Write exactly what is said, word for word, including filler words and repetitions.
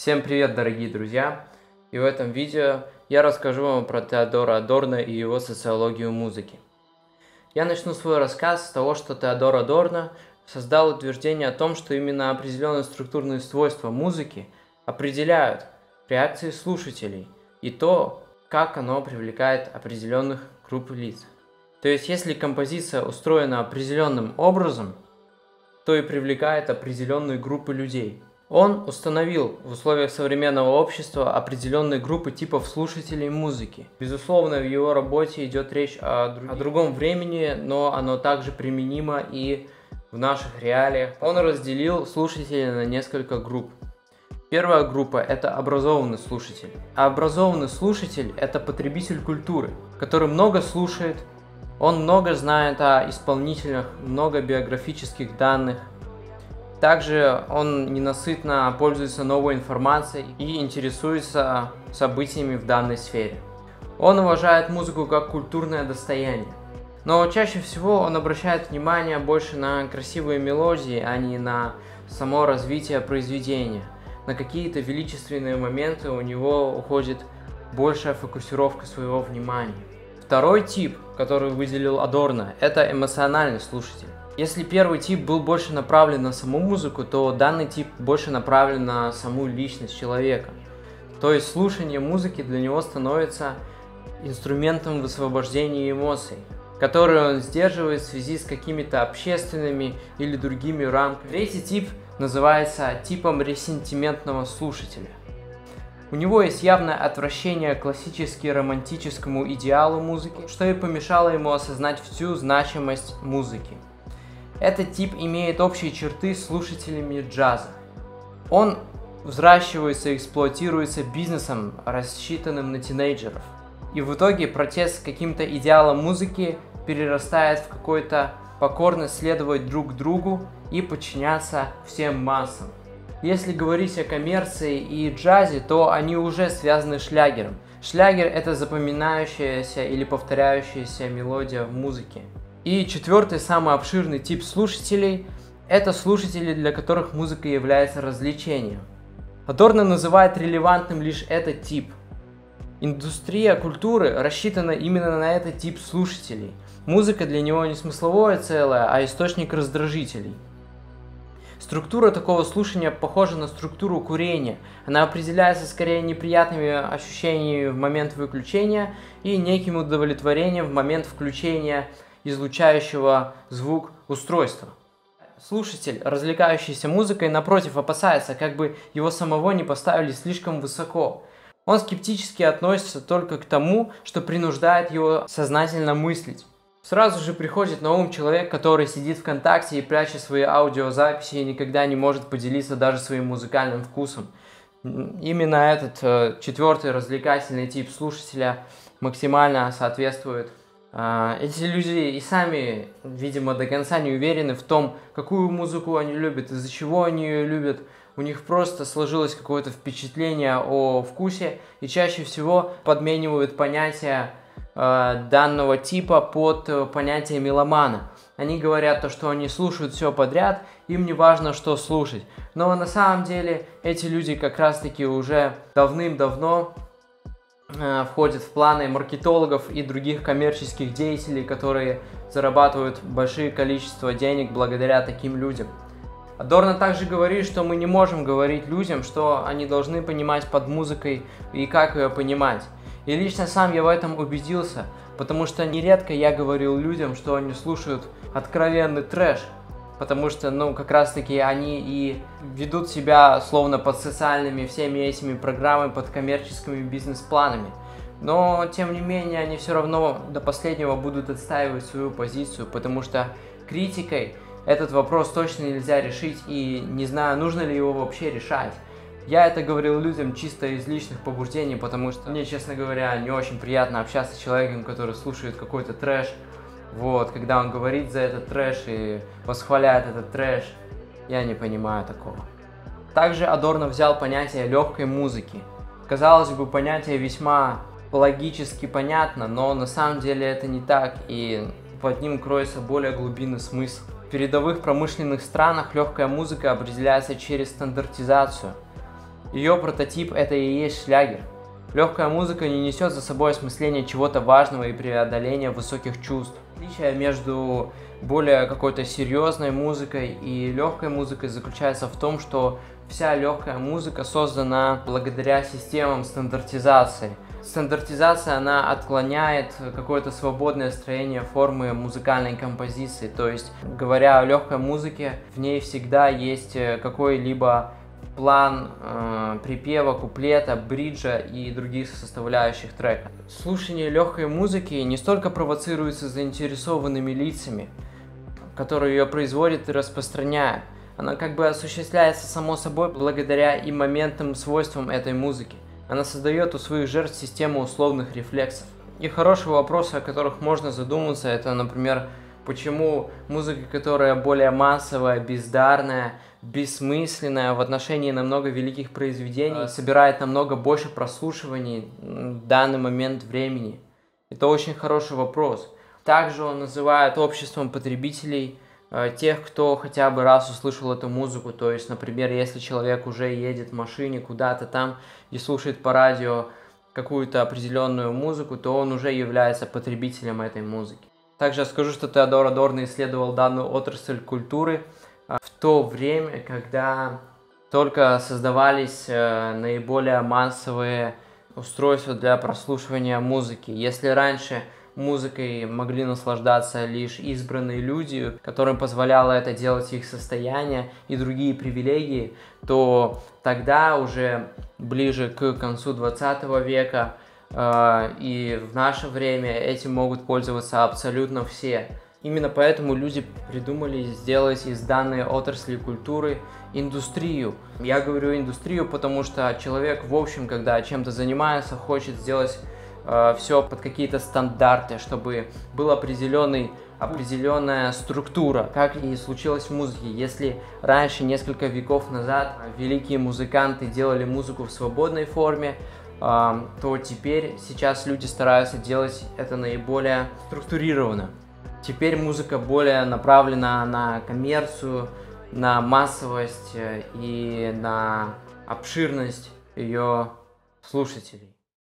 Всем привет, дорогие друзья! И в этом видео я расскажу вам про Теодора Адорно и его социологию музыки. Я начну свой рассказ с того, что Теодор Адорно создал утверждение о том, что именно определенные структурные свойства музыки определяют реакции слушателей и то, как оно привлекает определенных групп лиц. То есть, если композиция устроена определенным образом, то и привлекает определенные группы людей. Он установил в условиях современного общества определенные группы типов слушателей музыки. Безусловно, в его работе идет речь о, друг... о другом времени, но оно также применимо и в наших реалиях. Он разделил слушателей на несколько групп. Первая группа – это образованный слушатель. А образованный слушатель – это потребитель культуры, который много слушает, он много знает о исполнителях, много биографических данных. Также он ненасытно пользуется новой информацией и интересуется событиями в данной сфере. Он уважает музыку как культурное достояние. Но чаще всего он обращает внимание больше на красивые мелодии, а не на само развитие произведения. На какие-то величественные моменты у него уходит большая фокусировка своего внимания. Второй тип, который выделил Адорно, это эмоциональный слушатель. Если первый тип был больше направлен на саму музыку, то данный тип больше направлен на саму личность человека. То есть слушание музыки для него становится инструментом высвобождения эмоций, которые он сдерживает в связи с какими-то общественными или другими рамками. Третий тип называется типом ресентиментного слушателя. У него есть явное отвращение к классически романтическому идеалу музыки, что и помешало ему осознать всю значимость музыки. Этот тип имеет общие черты с слушателями джаза. Он взращивается и эксплуатируется бизнесом, рассчитанным на тинейджеров. И в итоге протест с каким-то идеалом музыки перерастает в какой-то покорность следовать друг другу и подчиняться всем массам. Если говорить о коммерции и джазе, то они уже связаны с шлягером. Шлягер – это запоминающаяся или повторяющаяся мелодия в музыке. И четвертый, самый обширный тип слушателей – это слушатели, для которых музыка является развлечением. Адорно называет релевантным лишь этот тип. Индустрия культуры рассчитана именно на этот тип слушателей. Музыка для него не смысловое целое, а источник раздражителей. Структура такого слушания похожа на структуру курения. Она определяется скорее неприятными ощущениями в момент выключения и неким удовлетворением в момент включения излучающего звук устройства. Слушатель, развлекающийся музыкой, напротив, опасается, как бы его самого не поставили слишком высоко. Он скептически относится только к тому, что принуждает его сознательно мыслить. Сразу же приходит на ум человек, который сидит ВКонтакте и прячет свои аудиозаписи и никогда не может поделиться даже своим музыкальным вкусом. Именно этот э, четвертый развлекательный тип слушателя максимально соответствует. Э, эти люди и сами, видимо, до конца не уверены в том, какую музыку они любят, из-за чего они ее любят. У них просто сложилось какое-то впечатление о вкусе и чаще всего подменивают понятие данного типа под понятие меломана. Они говорят то, что они слушают все подряд, им не важно, что слушать. Но на самом деле эти люди как раз таки уже давным-давно э, входят в планы маркетологов и других коммерческих деятелей, которые зарабатывают большие количество денег благодаря таким людям. Адорно также говорит, что мы не можем говорить людям, что они должны понимать под музыкой и как ее понимать. И лично сам я в этом убедился, потому что нередко я говорил людям, что они слушают откровенный трэш, потому что, ну, как раз таки они и ведут себя словно под социальными всеми этими программами, под коммерческими бизнес-планами. Но, тем не менее, они все равно до последнего будут отстаивать свою позицию, потому что критикой этот вопрос точно нельзя решить, и не знаю, нужно ли его вообще решать. Я это говорил людям чисто из личных побуждений, потому что мне, честно говоря, не очень приятно общаться с человеком, который слушает какой-то трэш. Вот, когда он говорит за этот трэш и восхваляет этот трэш, я не понимаю такого. Также Адорно взял понятие легкой музыки. Казалось бы, понятие весьма логически понятно, но на самом деле это не так, и под ним кроется более глубинный смысл. В передовых промышленных странах легкая музыка определяется через стандартизацию. Ее прототип — это и есть шлягер. Легкая музыка не несет за собой осмысление чего-то важного и преодоления высоких чувств. Отличие между более какой-то серьезной музыкой и легкой музыкой заключается в том, что вся легкая музыка создана благодаря системам стандартизации. Стандартизация, она отклоняет какое-то свободное строение формы музыкальной композиции. То есть, говоря о легкой музыке, в ней всегда есть какой-либо план э, припева, куплета, бриджа и других составляющих трека. Слушание легкой музыки не столько провоцируется заинтересованными лицами, которые ее производят и распространяют. Она как бы осуществляется само собой благодаря имманентным свойствам этой музыки. Она создает у своих жертв систему условных рефлексов. И хорошие вопросы, о которых можно задуматься, это, например, почему музыка, которая более массовая, бездарная, бессмысленная в отношении намного великих произведений, собирает намного больше прослушиваний в данный момент времени. Это очень хороший вопрос. Также он называет обществом потребителей э, тех, кто хотя бы раз услышал эту музыку. То есть, например, если человек уже едет в машине куда-то там и слушает по радио какую-то определенную музыку, то он уже является потребителем этой музыки. Также я скажу, что Теодор Адорно исследовал данную отрасль культуры в то время, когда только создавались наиболее массовые устройства для прослушивания музыки. Если раньше музыкой могли наслаждаться лишь избранные люди, которым позволяло это делать их состояние и другие привилегии, то тогда уже ближе к концу двадцатого века э, и в наше время этим могут пользоваться абсолютно все. Именно поэтому люди придумали сделать из данной отрасли культуры индустрию. Я говорю индустрию, потому что человек, в общем, когда чем-то занимается, хочет сделать э, все под какие-то стандарты, чтобы была определенный, определенная структура, как и случилось в музыке. Если раньше, несколько веков назад, великие музыканты делали музыку в свободной форме, э, то теперь, сейчас люди стараются делать это наиболее структурированно. Теперь музыка более направлена на коммерцию, на массовость и на обширность ее слушателей.